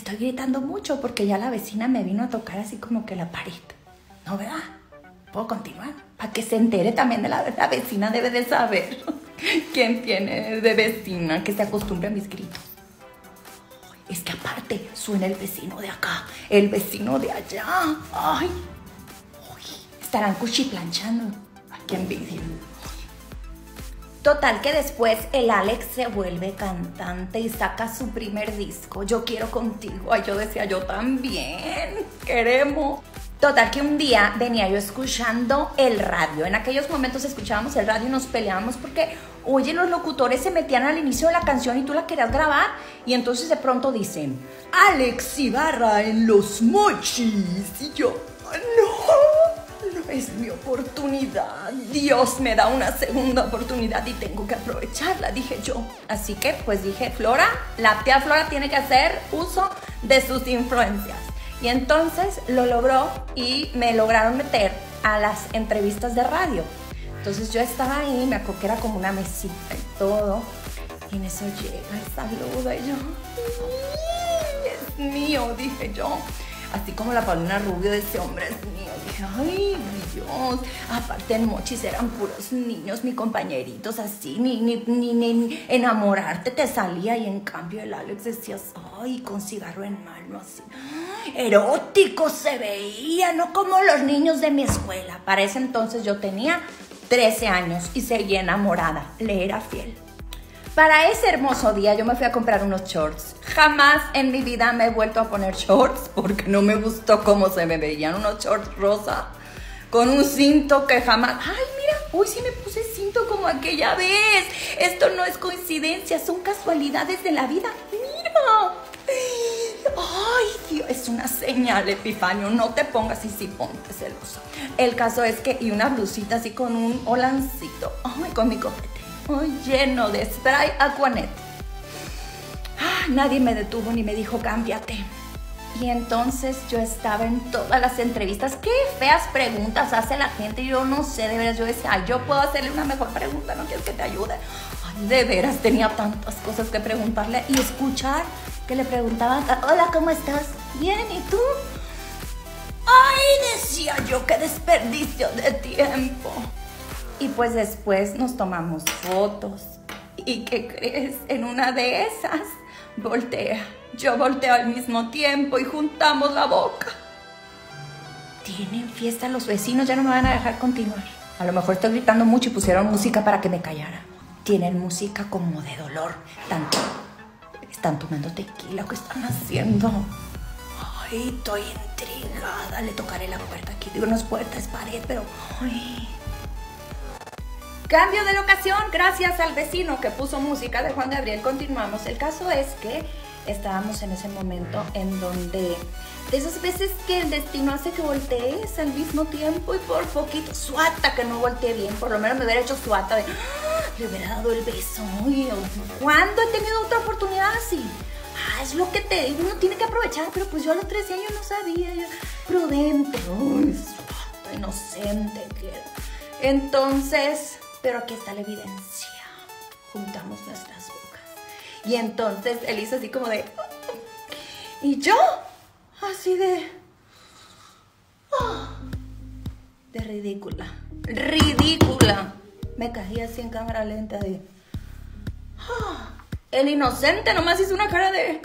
estoy gritando mucho porque ya la vecina me vino a tocar así como que la pared. ¿No, verdad? ¿Puedo continuar? Para que se entere también de la vecina debe de saber quién tiene de vecina, que se acostumbre a mis gritos. Es que aparte suena el vecino de acá, el vecino de allá. Ay, estarán cuchiplanchando. Ay, qué envidia. Total que después el Alex se vuelve cantante y saca su primer disco, Yo Quiero Contigo. Ay, yo decía, yo también, queremos. Total que un día venía yo escuchando el radio. En aquellos momentos escuchábamos el radio y nos peleábamos porque, oye, los locutores se metían al inicio de la canción y tú la querías grabar. Y entonces de pronto dicen, Alex Ibarra en Los Mochis. Y yo, no es mi oportunidad. Dios me da una segunda oportunidad y tengo que aprovecharla, dije yo. Así que pues dije, Flora, la tía Flora tiene que hacer uso de sus influencias. Y entonces lo logró y me lograron meter a las entrevistas de radio. Entonces yo estaba ahí, me acuerdo que era como una mesita y todo. Y en eso llega el saludo y yo, es mío, dije yo. Así como la Paulina Rubio de ese hombre es mío. Dije, ay, Dios. Aparte en Mochis eran puros niños, mis compañeritos así. Ni enamorarte te salía. Y en cambio el Alex decías, ay, con cigarro en mano así. Erótico se veía, no como los niños de mi escuela. Para ese entonces yo tenía 13 años y seguía enamorada. Le era fiel. Para ese hermoso día yo me fui a comprar unos shorts. Jamás en mi vida me he vuelto a poner shorts porque no me gustó cómo se me veían unos shorts rosa con un cinto que jamás... Ay, mira, hoy sí me puse cinto como aquella vez. Esto no es coincidencia, son casualidades de la vida. Mira. Ay, Dios, es una señal, Epifanio. No te pongas y sí ponte celosa. El caso es que... Y una blusita así con un holancito. Ay, con mi copete. Muy lleno de spray Aquanet. Nadie me detuvo ni me dijo cámbiate. Y entonces yo estaba en todas las entrevistas. Qué feas preguntas hace la gente. Yo no sé, de veras, yo decía, ay, yo puedo hacerle una mejor pregunta, ¿no quieres que te ayude? Ay, de veras, tenía tantas cosas que preguntarle y escuchar que le preguntaban, hola, ¿cómo estás? Bien, ¿y tú? Ay, decía yo, qué desperdicio de tiempo. Y pues después nos tomamos fotos. ¿Y qué crees? En una de esas voltea. Yo volteo al mismo tiempo y juntamos la boca. Tienen fiesta los vecinos, ya no me van a dejar continuar. A lo mejor estoy gritando mucho y pusieron música para que me callara. Tienen música como de dolor. Están tomando tequila, ¿qué están haciendo? Ay, estoy intrigada. Le tocaré la puerta aquí. Digo, no es puerta, es pared, pero... Ay... Cambio de locación, gracias al vecino que puso música de Juan Gabriel. Continuamos. El caso es que estábamos en ese momento en donde de esas veces que el destino hace que voltees al mismo tiempo y por poquito, suata que no volteé bien, por lo menos me hubiera hecho suata de, le hubiera dado el beso. Ay, ¿cuándo he tenido otra oportunidad así? Es lo que te digo, uno tiene que aprovechar, pero pues yo a los 13 años no sabía, yo, prudente, ay, suata, inocente que era. Entonces... Pero aquí está la evidencia. Juntamos nuestras bocas. Y entonces él hizo así como de... Y yo, así de... de ridícula. Ridícula. Me caí así en cámara lenta de... El inocente nomás hizo una cara de...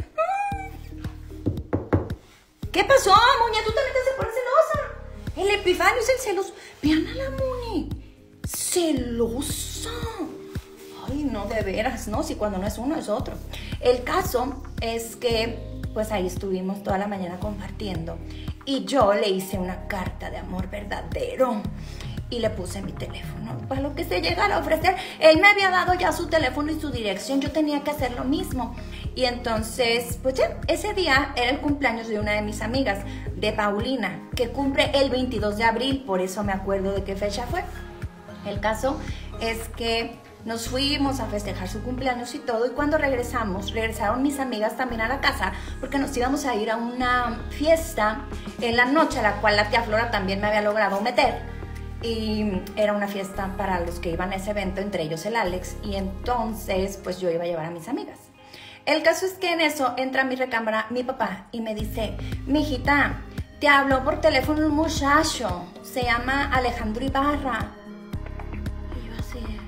¿Qué pasó, Muñe? Tú también te pones celosa. El Epifanio es el celoso. Vean a la Muñe. Celosa. Ay, no, de veras, no, si cuando no es uno es otro. El caso es que pues ahí estuvimos toda la mañana compartiendo y yo le hice una carta de amor verdadero y le puse mi teléfono para lo que se llegara a ofrecer. Él me había dado ya su teléfono y su dirección, yo tenía que hacer lo mismo. Y entonces, pues ya, ese día era el cumpleaños de una de mis amigas, de Paulina, que cumple el 22 de abril, por eso me acuerdo de qué fecha fue. El caso es que nos fuimos a festejar su cumpleaños y todo, y cuando regresaron mis amigas también a la casa, porque nos íbamos a ir a una fiesta en la noche, a la cual la tía Flora también me había logrado meter, y era una fiesta para los que iban a ese evento, entre ellos el Alex, y entonces pues yo iba a llevar a mis amigas. El caso es que en eso entra a mi recámara mi papá y me dice, mijita, te habló por teléfono un muchacho, se llama Alejandro Ibarra. Y yo así de,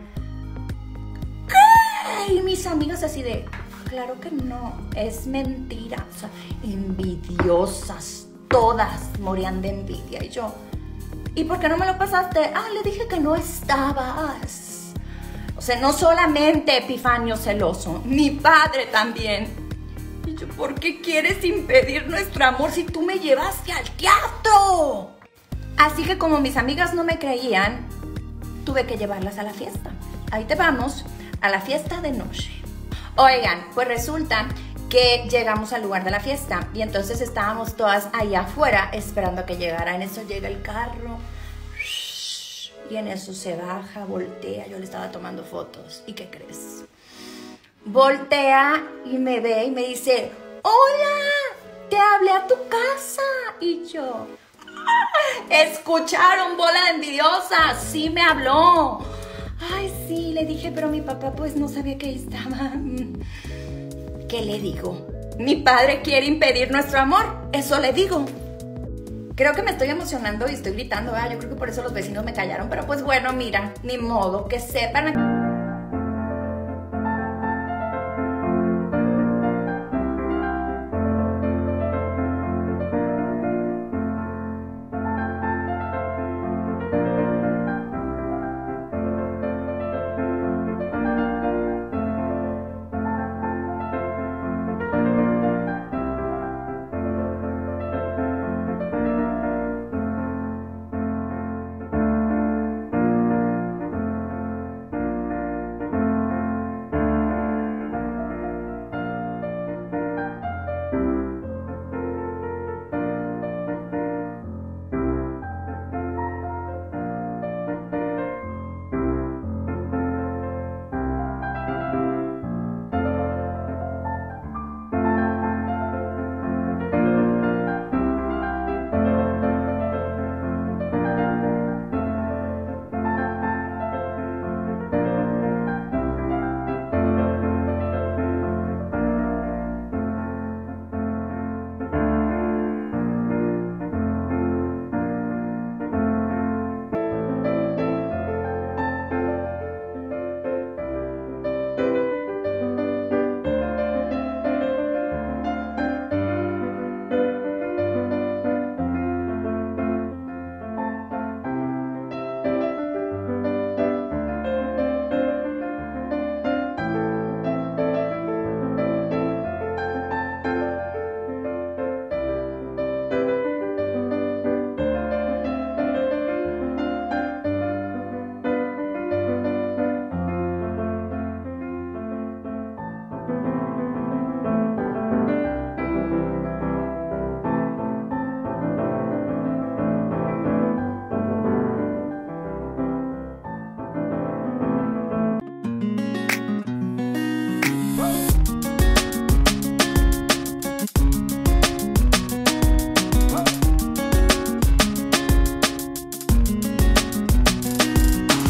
¿qué? Y mis amigas así de, claro que no, es mentira. O sea, envidiosas, todas morían de envidia. Y yo, ¿y por qué no me lo pasaste? Ah, le dije que no estabas. O sea, no solamente Epifanio celoso, mi padre también. Y yo, ¿por qué quieres impedir nuestro amor si tú me llevaste al teatro? Así que como mis amigas no me creían, tuve que llevarlas a la fiesta. Ahí te vamos, a la fiesta de noche. Oigan, pues resulta que llegamos al lugar de la fiesta y entonces estábamos todas ahí afuera esperando a que llegara. En eso llega el carro. Y en eso se baja, voltea, yo le estaba tomando fotos. ¿Y qué crees? Voltea y me ve y me dice, hola, te hablé a tu casa. Y yo, escucharon, bola de envidiosas, sí me habló. Ay, sí, le dije, pero mi papá pues no sabía que ahí estaba. ¿Qué le digo? Mi padre quiere impedir nuestro amor, eso le digo. Creo que me estoy emocionando y estoy gritando, ¿verdad? Yo creo que por eso los vecinos me callaron, pero pues bueno, mira, ni modo, que sepan.